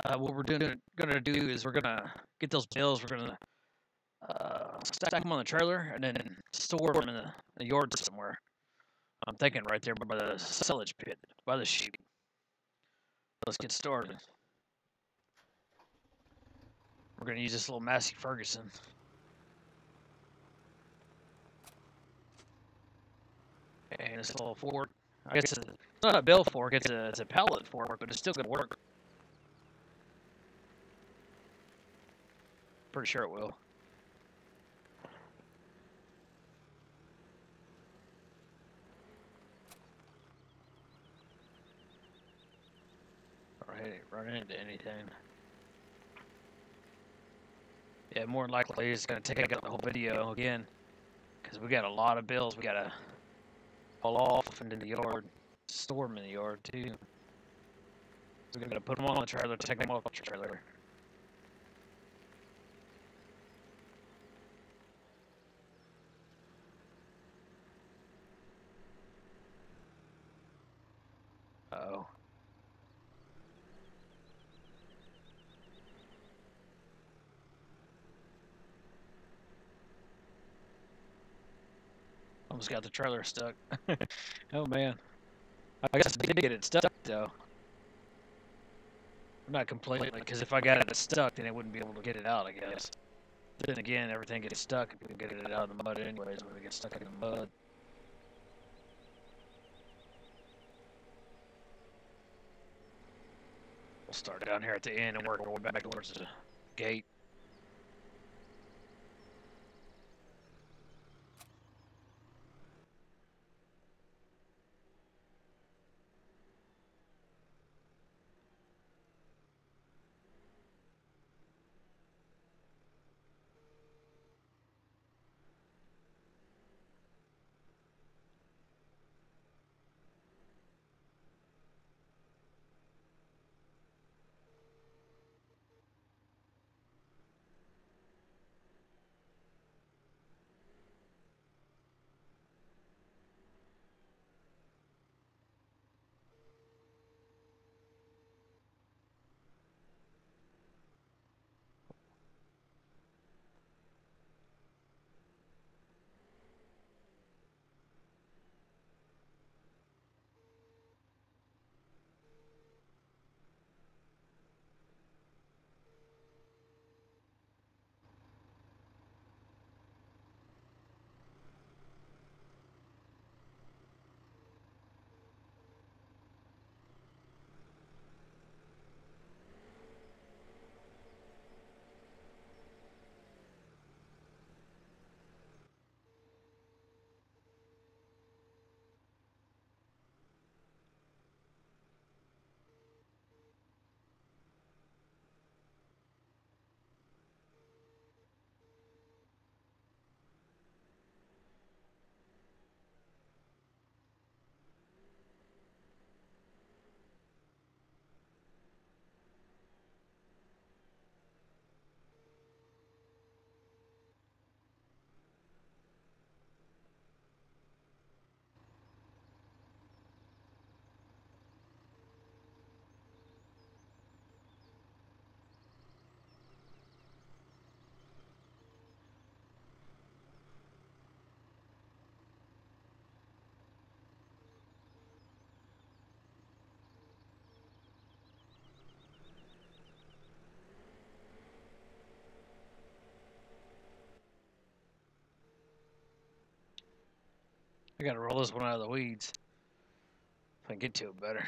What we're gonna do is we're gonna get those bales. We're gonna stack them on the trailer and then store them in the yard somewhere. I'm thinking right there by the silage pit, by the sheep. Let's get started. We're gonna use this little Massey Ferguson. And this little fork. I guess it's not a bale fork, it's a pallet fork, but it's still gonna work. Pretty sure it will. Alright, run into anything. Yeah, more than likely it's gonna take up the whole video again. Because we got a lot of bills we gotta haul off into the yard. Store them in the yard too. So we gotta put them on the trailer, take them off the trailer. Uh-oh. Almost got the trailer stuck. Oh man. I guess I did get it stuck though. Not completely, because if I got it stuck, then I wouldn't be able to get it out, I guess. Then again, everything gets stuck if we can get it out of the mud anyways when we get stuck in the mud. We'll start down here at the end and work our way back towards the gate. I gotta roll this one out of the weeds. If I can get to it better.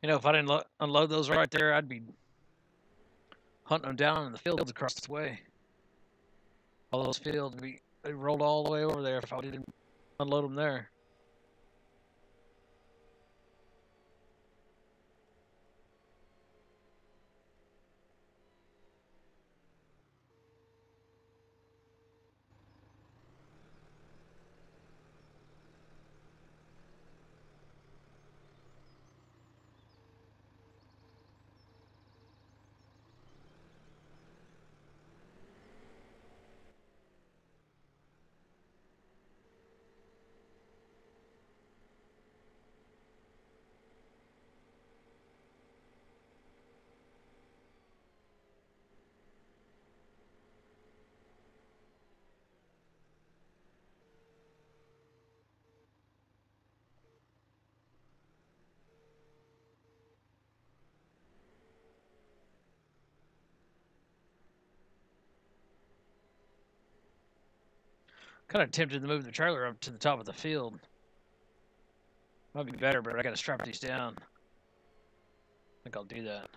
You know, if I didn't unload those right there, I'd be hunting them down in the fields across the way. All those fields, they rolled all the way over there if I didn't unload them there. Kind of tempted to move the trailer up to the top of the field. Might be better, but I gotta strap these down. I think I'll do that.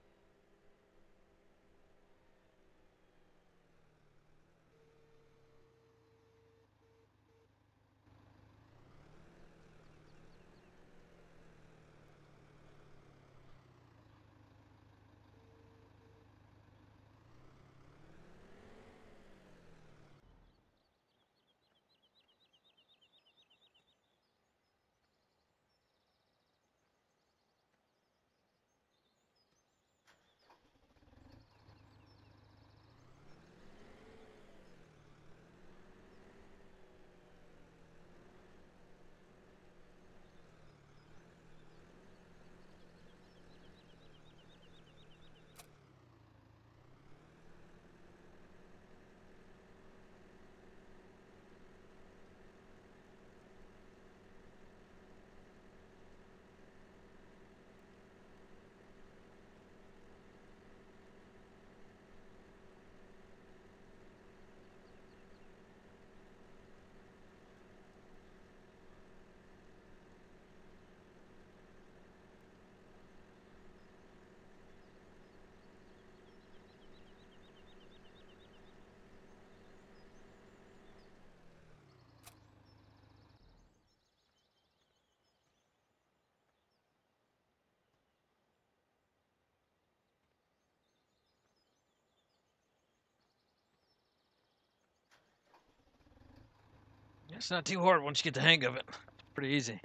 It's not too hard once you get the hang of it. It's pretty easy.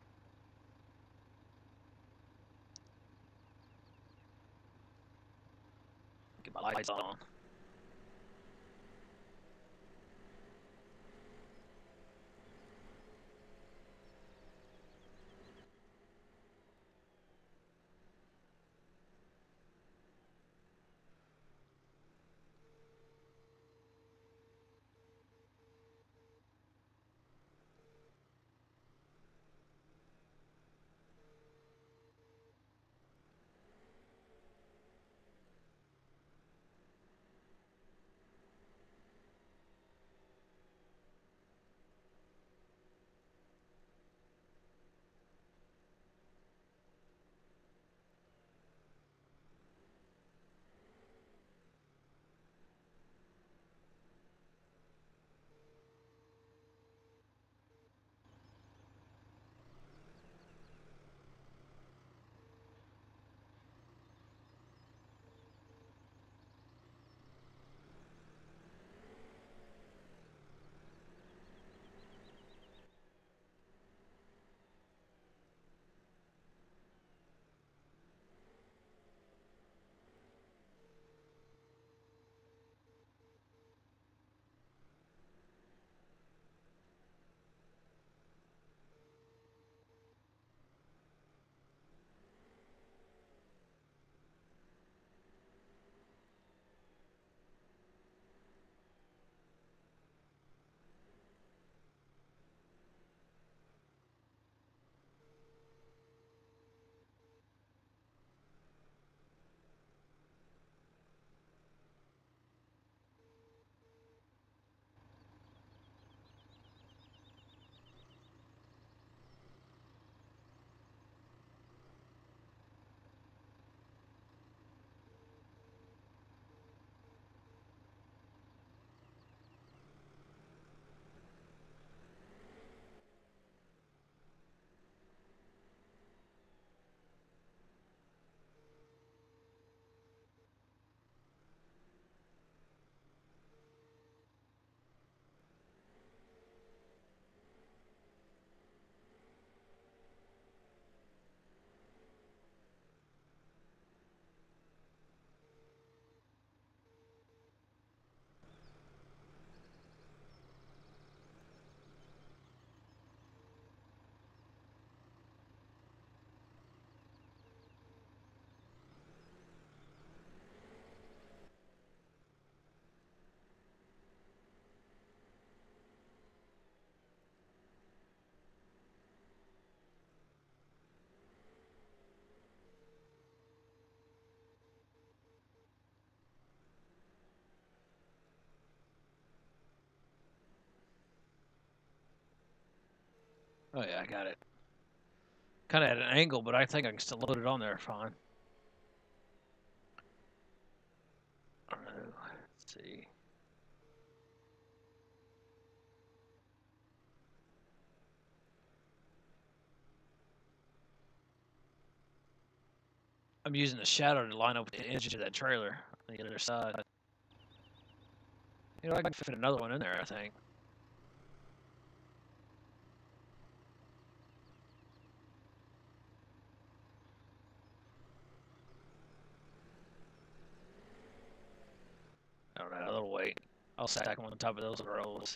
Get my lights on. Oh yeah, I got it. Kind of at an angle, but I think I can still load it on there fine. I don't know. Let's see. I'm using the shadow to line up with the edge of that trailer on the other side. You know, I can fit another one in there, I think. I don't know, a little weight. I'll stack them on top of those rolls.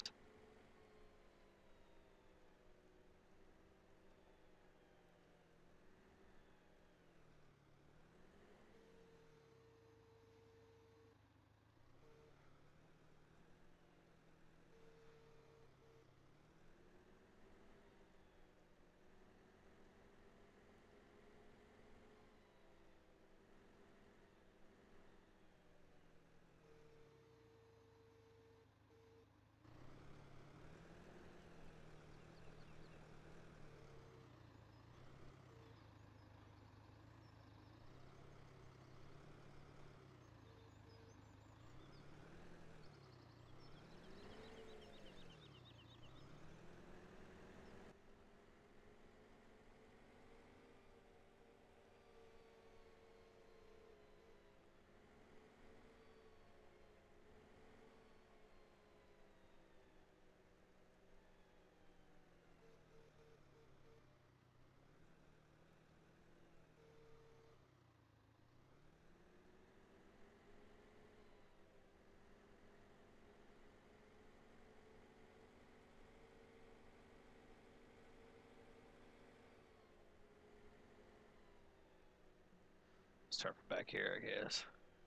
Start from back here, I guess.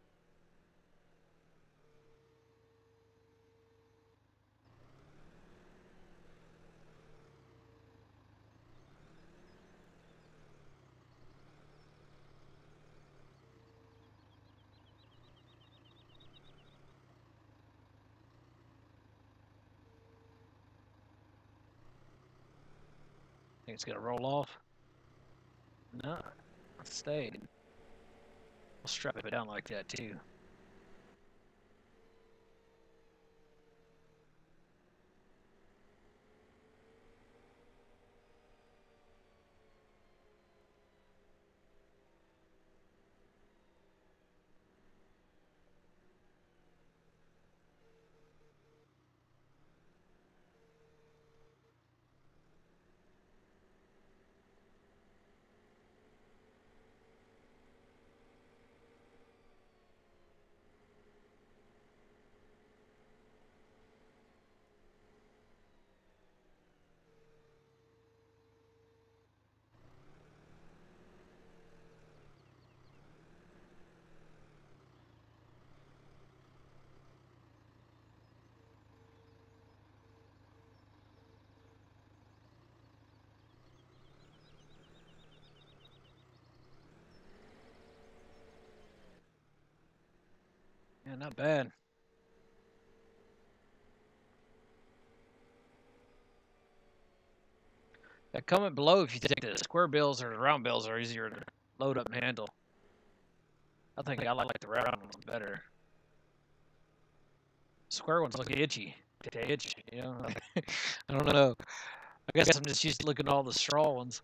Think it's gonna roll off? No, it stayed. I'll strap it down like that too. Yeah, not bad. Yeah, comment below if you think the square bills or the round bills are easier to load up and handle. I think I like the round ones better. Square ones look itchy. They itch, you know? I don't know. I guess I'm just used to looking at all the straw ones.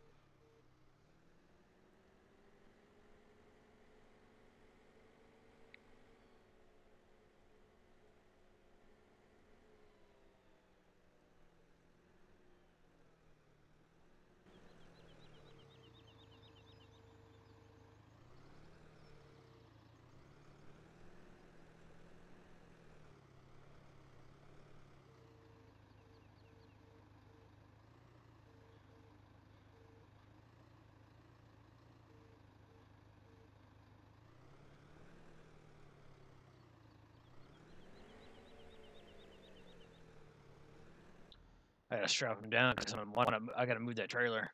I gotta strap them down because I gotta move that trailer.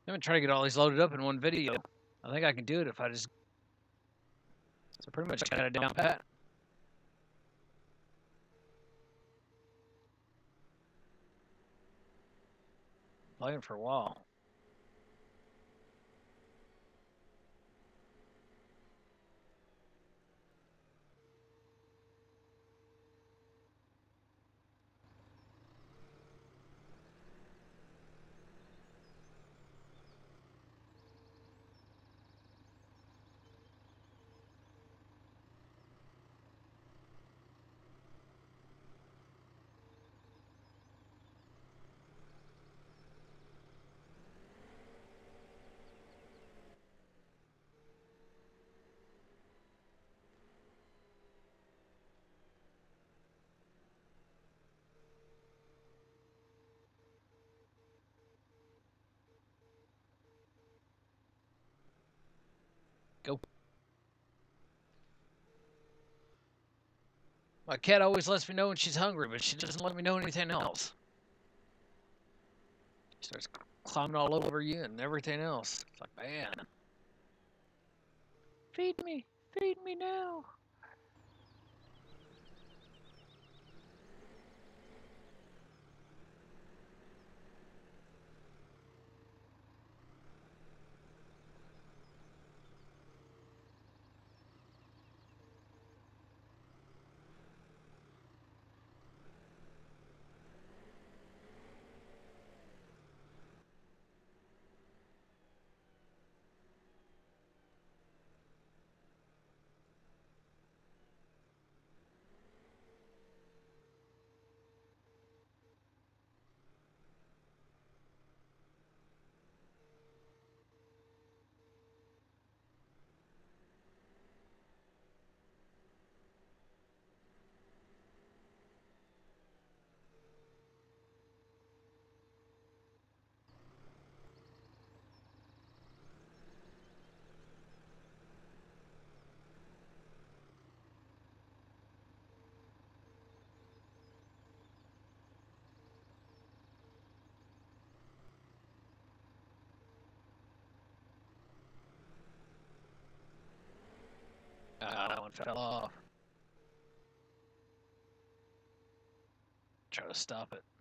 I'm gonna try to get all these loaded up in one video. I think I can do it if I just. So pretty much got it down pat. Playing for a while. Go. My cat always lets me know when she's hungry, but she doesn't let me know anything else. She starts climbing all over you and everything else. It's like, man. Feed me now. Ah, that one fell off. Try to stop it.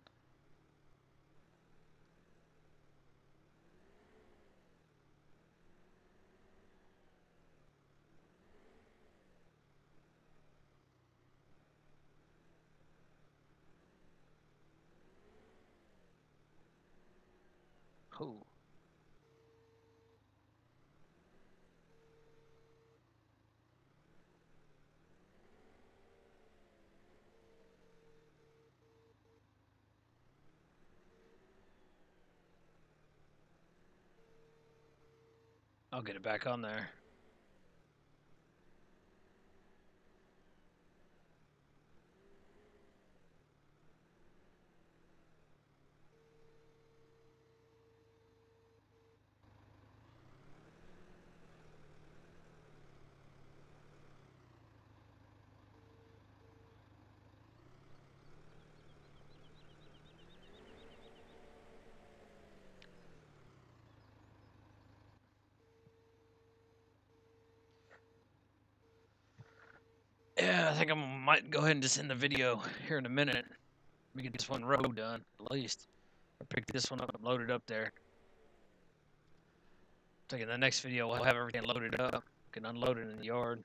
Ooh. I'll get it back on there. Yeah, I think I might go ahead and just end the video here in a minute. Let me get this one row done, at least. I picked this one up and loaded up there. I think in the next video we'll have everything loaded up. Can unload it in the yard.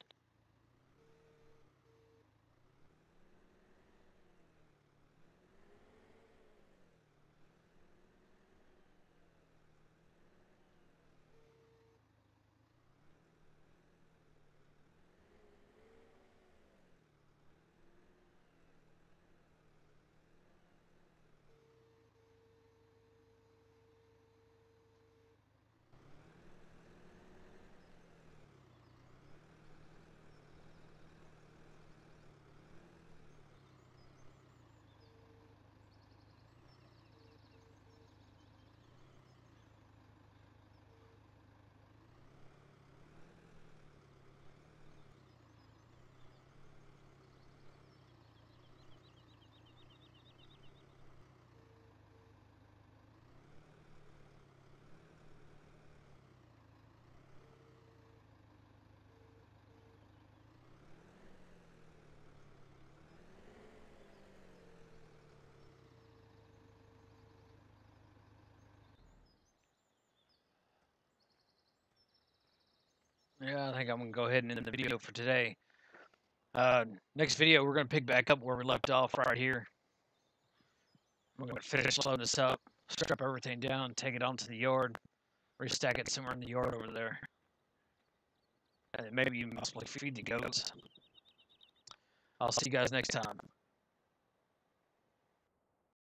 Yeah, I think I'm gonna go ahead and end the video for today. Next video, we're gonna pick back up where we left off right here. We're gonna finish loading this up, strip everything down, take it onto the yard, restack it somewhere in the yard over there, and then maybe even possibly feed the goats. I'll see you guys next time.